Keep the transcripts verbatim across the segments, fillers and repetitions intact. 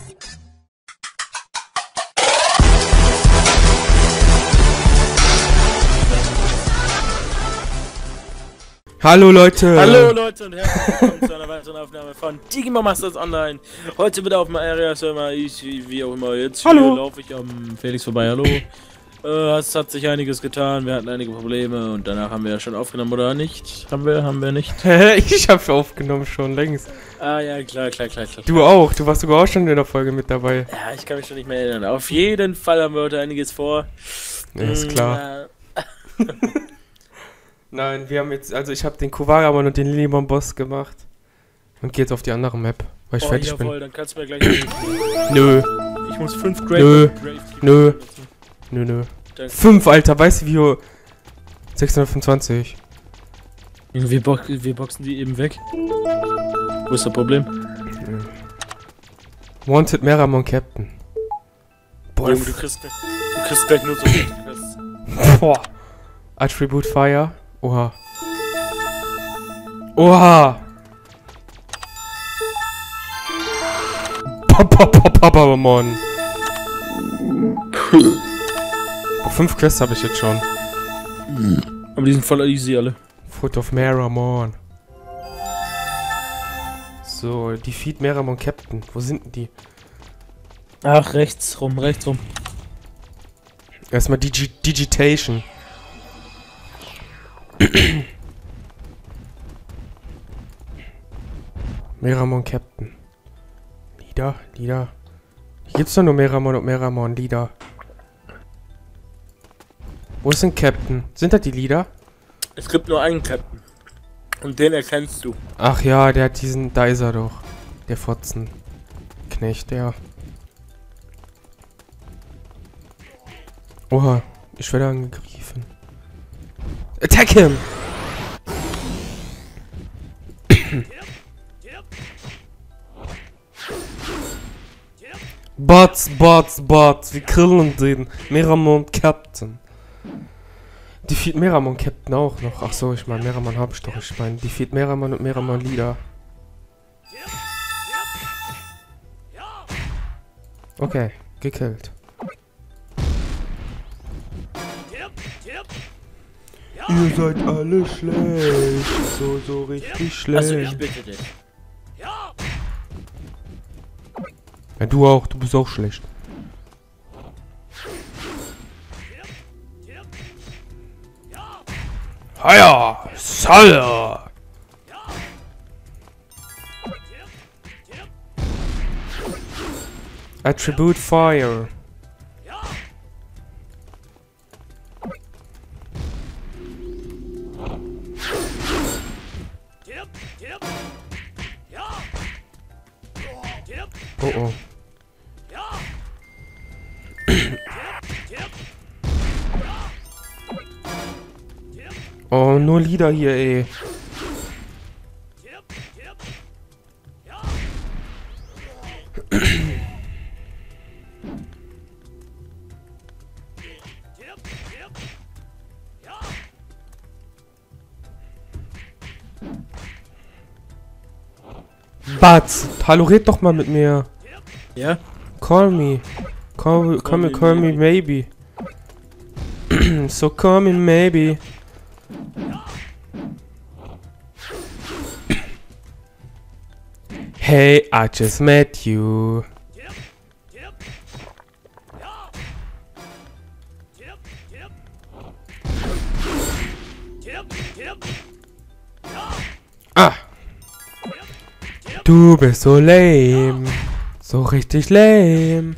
Hallo Leute! Hallo Leute und herzlich willkommen zu einer weiteren Aufnahme von Digimon Masters Online. Heute wieder auf dem Area-Server, ich, wie auch immer, jetzt Hallo. laufe ich am Felix vorbei, hallo. Äh, es hat sich einiges getan, wir hatten einige Probleme und danach haben wir ja schon aufgenommen, oder nicht? Haben wir, haben wir nicht? Ich hab's aufgenommen schon längst. Ah ja, klar, klar, klar, klar. Du auch, du warst sogar auch schon in der Folge mit dabei. Ja, ich kann mich schon nicht mehr erinnern. Auf jeden Fall haben wir heute einiges vor. Ja, ist klar. Äh, Nein, wir haben jetzt, also ich habe den Kuwaramon und den Lillimon-Boss gemacht. Und geh jetzt auf die andere Map, weil ich oh, fertig jawohl, bin. dann kannst du mir gleich Nö, Ich muss fünf Grave Nö. Grave Nö. nö, nö. Danke. Fünf, Alter, weißt du wie? sechshundertfünfundzwanzig. Wir, bo wir boxen die eben weg. Wo ist das Problem? Wanted Meramon Captain. Boah, Junge, du kriegst, du kriegst gleich nur so viel Quests. boah. Attribute Fire. Oha. Oha! Papapapapamon. Oh, fünf Quests habe ich jetzt schon. Aber die sind voll easy alle. Foot of Meramon. So, Defeat Meramon Captain. Wo sind denn die? Ach, rechts rum, rechts rum. Erstmal Digi Digitation. Meramon Captain. Lieder, Lieder. Hier gibt's doch nur Meramon und Meramon, Lieder. Wo ist denn Captain? Sind das die Lieder? Es gibt nur einen Captain. Und den erkennst du. Ach ja, der hat diesen, da ist er doch. Der Fotzen. Knecht, der. Oha, ich werde angegriffen. Attack him! Bots, Bots, Bots, wir grillen den. Meramon Captain. Defeat Meramon Captain auch noch. Ach so, ich meine Meramon hab ich doch. Ich meine Defeat Meramon und Meramon Leader. Okay, gekillt. Ihr seid alle schlecht. So, so richtig schlecht. Also ich bitte dich. Ja, du auch. Du bist auch schlecht. Hiya! Salah! Attribute Fire. Oh oh. Oh, nur Lieder hier, ey. Batz, hallo, red doch mal mit mir. Ja? Call me. Call, call, me, call me maybe. So call me maybe. Hey, I just met you. Ah. Du bist so lame. So richtig lame.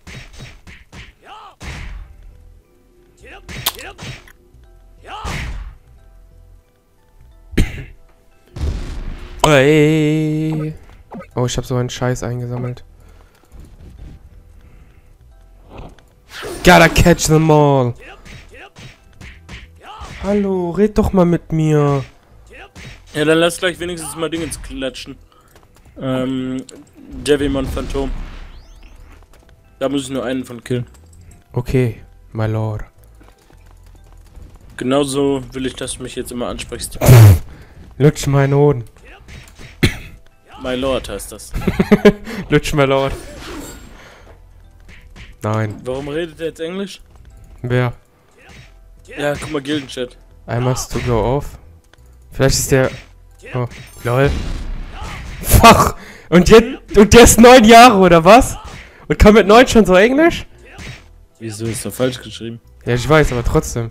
Ey. Oh, ich habe so einen Scheiß eingesammelt. Gotta catch them all. Hallo, red doch mal mit mir. Ja, dann lass gleich wenigstens mal Dingens klatschen. Ähm, Devimon Phantom. Da muss ich nur einen von killen. Okay, my lord. Genauso will ich, dass du mich jetzt immer ansprichst. Lutsch meinen Hoden. My Lord heißt das. Lutsch my lord. Nein. Warum redet er jetzt Englisch? Wer? Ja, guck mal, Gildenchat. I must to go off. Vielleicht ist der... Oh, lol. Fach! Und, jetzt, und der ist neun Jahre, oder was? Und kann mit neun schon so Englisch? Wieso ist doch falsch geschrieben? Ja, ich weiß, aber trotzdem.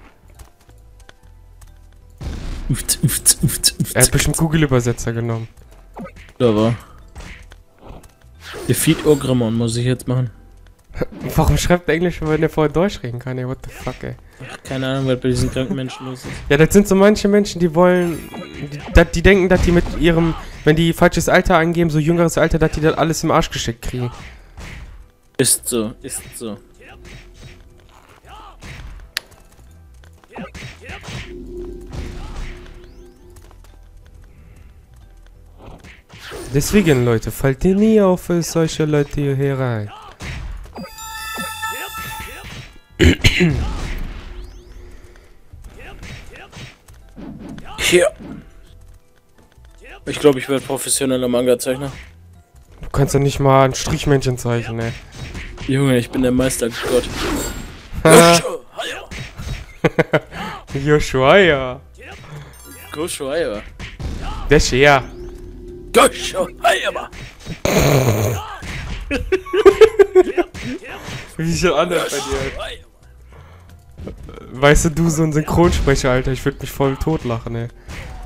Uft, uft, uft, uft. Er hat bestimmt Google-Übersetzer genommen. Aber... Defeat Ogramon muss ich jetzt machen. Warum schreibt er Englisch, wenn er vorher Deutsch reden kann? Ey, what the fuck, ey. Ach, keine Ahnung, was bei diesen kranken Menschen los ist. Ja, das sind so manche Menschen, die wollen... Die, dat, die denken, dass die mit ihrem... Wenn die falsches Alter angeben, so jüngeres Alter, dass die das alles im Arsch gesteckt kriegen. Ist so, ist so. Deswegen, Leute, fallt ihr nie auf für solche Leute hierher rein. Hier. Ich glaube, ich werde professioneller Manga-Zeichner. Du kannst doch nicht mal ein Strichmännchen zeichnen, ey. Junge, ich bin der Meistergott. Joshua, ja. Joshua. Der ist ja. Joshua. Wie schon anders bei dir. Weißt du, du so ein Synchronsprecher, Alter, ich würde mich voll totlachen, ey.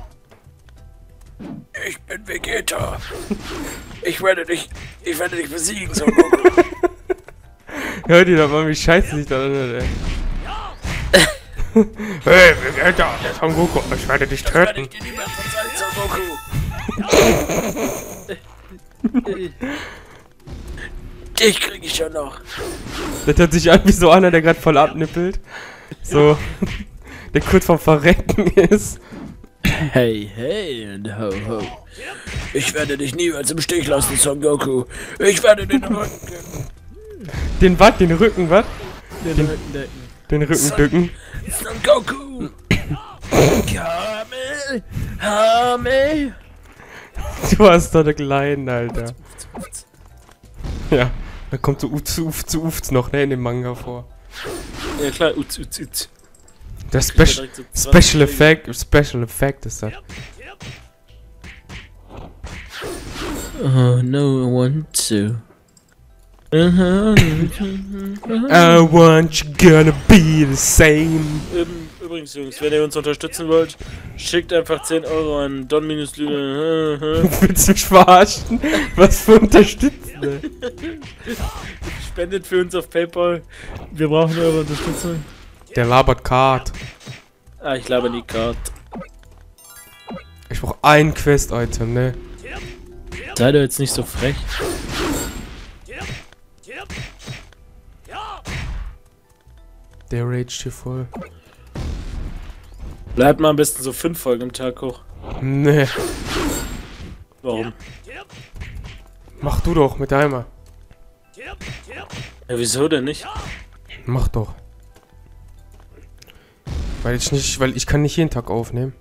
Ich bin Vegeta. Ich werde dich, ich werde dich besiegen, Son Goku. Hör dir doch mal, wie scheiße sich das anhört, ey. Hey, Vegeta, der Son Goku, ich werde dich töten. Werde ich dir niemand verzeihen, Son Goku. Dich krieg ich schon noch. Das hört sich an wie so einer, der gerade voll abnippelt. So, der kurz vorm Verrecken ist. Hey, hey und ho, ho. Ich werde dich niemals im Stich lassen, Son Goku. Ich werde den Rücken decken. Den was? Den Rücken, was? Den, den Rücken decken. Den Rücken dücken. Son Goku. Kamel. Hamel. Du hast doch eine Kleine, Alter. Ja, da kommt so Ufz, Ufz, Ufz noch, ne, in dem Manga vor. Ja klar, Utz, Utz, Utz. Der Spe so Special Effect, Special Effect ist das. Oh, no, I want to. I want you gonna be the same. Übrigens, Jungs, wenn ihr uns unterstützen wollt, schickt einfach zehn Euro an Don minus Lüge. Willst du mich verarschen? Was für unterstützen, ey? Spendet für uns auf PayPal. Wir brauchen eure Unterstützung. Der labert Card. Ah, ich laber nie Card. Ich brauch ein Quest-Item, ne? Sei doch jetzt nicht so frech. Der raged hier voll. Bleibt mal am besten so fünf Folgen am Tag hoch. Ne. Warum? Mach du doch mit einmal. Ja, wieso denn nicht? Mach doch. Weil ich nicht, weil ich kann nicht jeden Tag aufnehmen.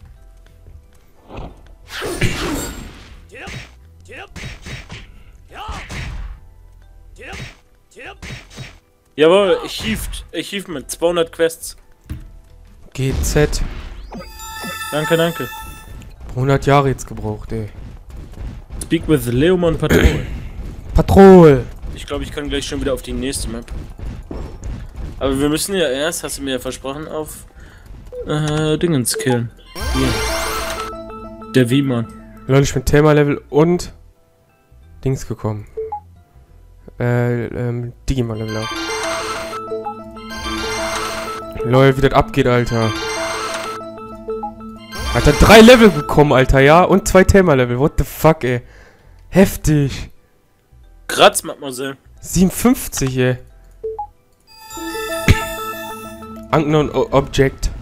Jawohl, ich hieft, ich hieft mit zweihundert Quests. G Z. Danke, danke. hundert Jahre jetzt gebraucht, ey. Speak with Leomon Patrol. Patrol! Ich glaube, ich kann gleich schon wieder auf die nächste Map. Aber wir müssen ja erst, hast du mir ja versprochen, auf äh, Dingens killen. Hier. Der Wiemann. Leute, ich bin Thema-Level und Dings gekommen. Äh, ähm, Digimon-Level auch. Lol, wie das abgeht, Alter. Alter, drei Level bekommen, Alter, ja? Und zwei Thema-Level. What the fuck, ey. Heftig. Graz, Mademoiselle. siebenundfünfzig, ey. Unknown Object.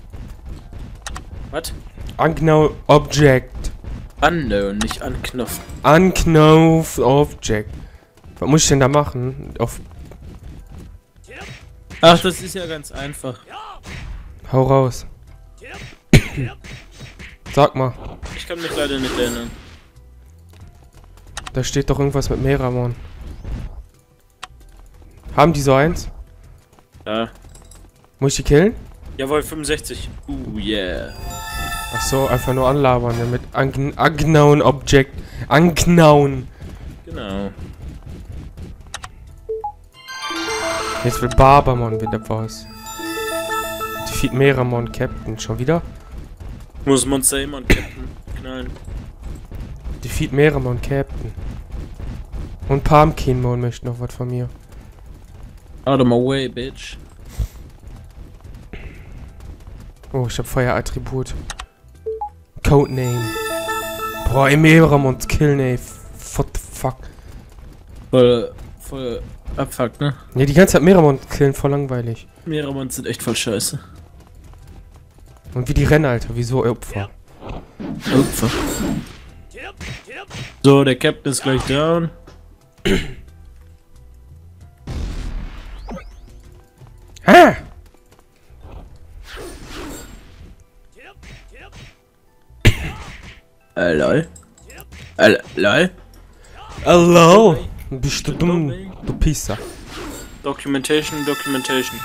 Was? Unknown Object. Unknown, nicht anknopfen. Unknown Object. Was muss ich denn da machen? Auf. Ach, das ist ja ganz einfach. Hau raus. Sag mal. Ich kann mich leider nicht erinnern. Da steht doch irgendwas mit Meramon. Haben die so eins? Ja. Muss ich die killen? Jawohl, fünfundsechzig. Uh, yeah. Ach so, einfach nur anlabern, ja, mit un unknown Object. Unknown. Genau. Jetzt will Barbermon wieder was. Defeat Meramon Captain. Schon wieder? Muss Monster immer und Captain knallen. Defeat Meramon Captain. Und Pumpkinmon möchte noch was von mir. Out of my way, bitch. Oh, ich hab Feuerattribut. Codename. Boah, ey, Meramon killen, ey. What the fuck? Voll, voll abfuck, ne? Ne, die ganze Zeit Meramon killen, voll langweilig. Meramons sind echt voll scheiße. Und wie die rennen, Alter, wie so Opfer. Opfer. So, der Captain ist gleich down. Ha! Äh, lol. Äh, lol. Hello! Bist du dumm, du Pisser. Documentation, Documentation.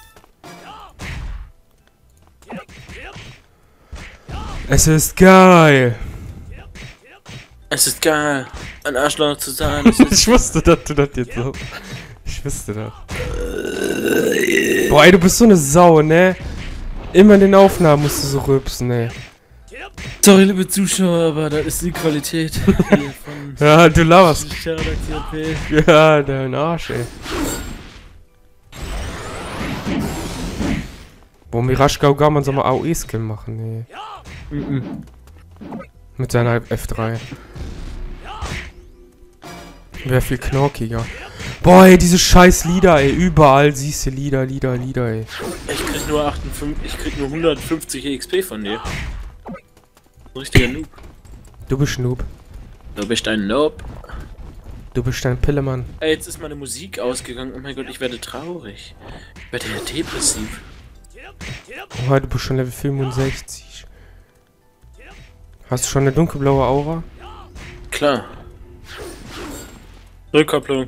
Es ist geil. Es ist geil, ein Arschloch zu sein. Es ist Ich wusste, dass du das jetzt so... Ich wusste das. Boah, ey, du bist so eine Sau, ne? Immer in den Aufnahmen musst du so rülpsen, ne? Sorry, liebe Zuschauer, aber das ist die Qualität hier von Ja, du laberst. Redaktion P. Ja, dein Arsch, ey. Boah, Mirage man soll mal A O E-Skill machen, ne? Mhm. Mit seiner F drei. Wäre viel knorkiger. Boah, ey, diese scheiß Lieder, ey. Überall siehst du Lieder, Lieder, Lieder, ey. Ich krieg nur achtundfünfzig, ich krieg nur hundertfünfzig E X P von dir. Richtiger Noob. Du bist Noob. Du bist ein Noob. Du bist ein Pillemann. Ey, jetzt ist meine Musik ausgegangen. Oh mein Gott, ich werde traurig. Ich werde ja depressiv. Oh, du bist schon Level fünfundsechzig. Hast du schon eine dunkelblaue Aura? Klar. Rückkopplung.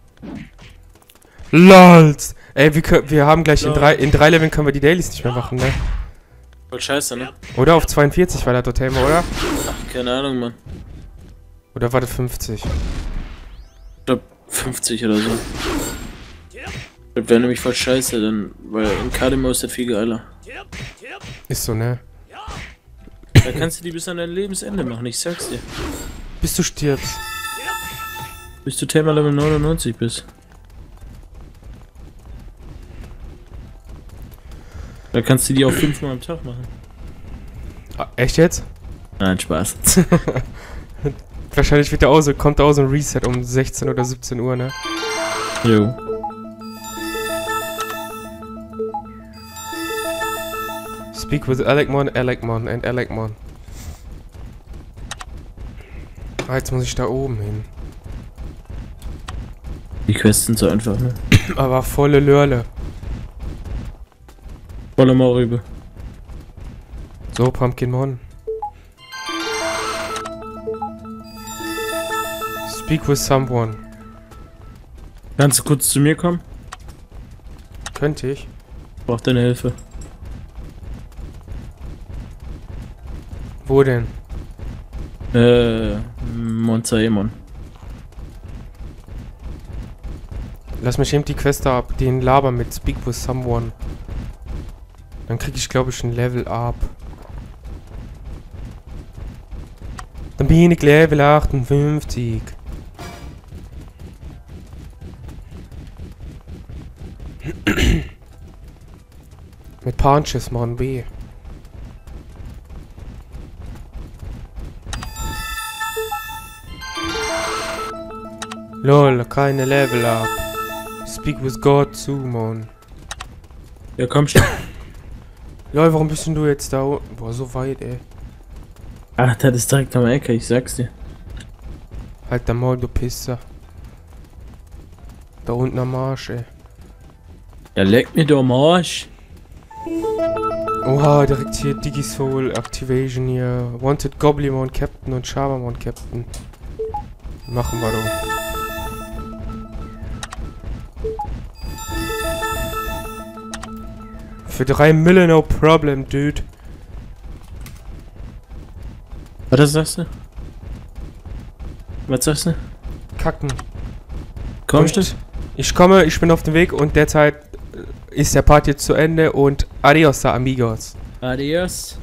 LOLs! Ey, wir, können, wir haben gleich in drei, in drei Leveln können wir die Dailies nicht mehr machen, ne? Voll scheiße, ne? Oder auf zweiundvierzig war der Totem, oder? Ach, keine Ahnung, Mann. Oder war das fünfzig? Ich glaub fünfzig oder so. Das wäre nämlich voll scheiße, dann, weil in Kademo ist das viel geiler. Ist so, ne? Da kannst du die bis an dein Lebensende machen, ich sag's dir. Bis du stirbst. Bis du Thema Level neunundneunzig bist. Da kannst du die auch fünfmal am Tag machen. Ah, echt jetzt? Nein, Spaß. Wahrscheinlich wird der auch so, kommt auch so ein Reset um sechzehn oder siebzehn Uhr, ne? Jo. Speak with Alecmon, Alecmon and Alecmon. Ah, jetzt muss ich da oben hin. Die Quests sind so einfach, ne? Aber volle Lörle. Volle Maurübe. So, Pumpkinmon. Speak with someone. Kannst du kurz zu mir kommen? Könnte ich. Brauch deine Hilfe. Wo denn? Äh, Monzaemon. Lass mich eben die Quest ab, den Laber mit Speak with someone. Dann krieg ich, glaube ich, ein Level up. Dann bin ich Level achtundfünfzig. Mit Punches, Mann, B. Lol, keine Level up. Speak with God too, Mann. Ja, komm schon. Lol, warum bist denn du jetzt da? Boah, so weit, ey. Ach, das ist direkt am Ecke, ich sag's dir. Halt der Maul, du Pisser. Da unten am Arsch, ey. Ja, leck mir doch am Arsch. Oha, direkt hier Digisoul Activation hier. Wanted Goblimon Captain und Shabamon Captain. Machen wir doch. Für drei Mille no problem, dude. Was sagst du? Was sagst du? Kacken. Kommst du? Und ich komme, ich bin auf dem Weg und derzeit ist der Part jetzt zu Ende und adios, amigos. Adios.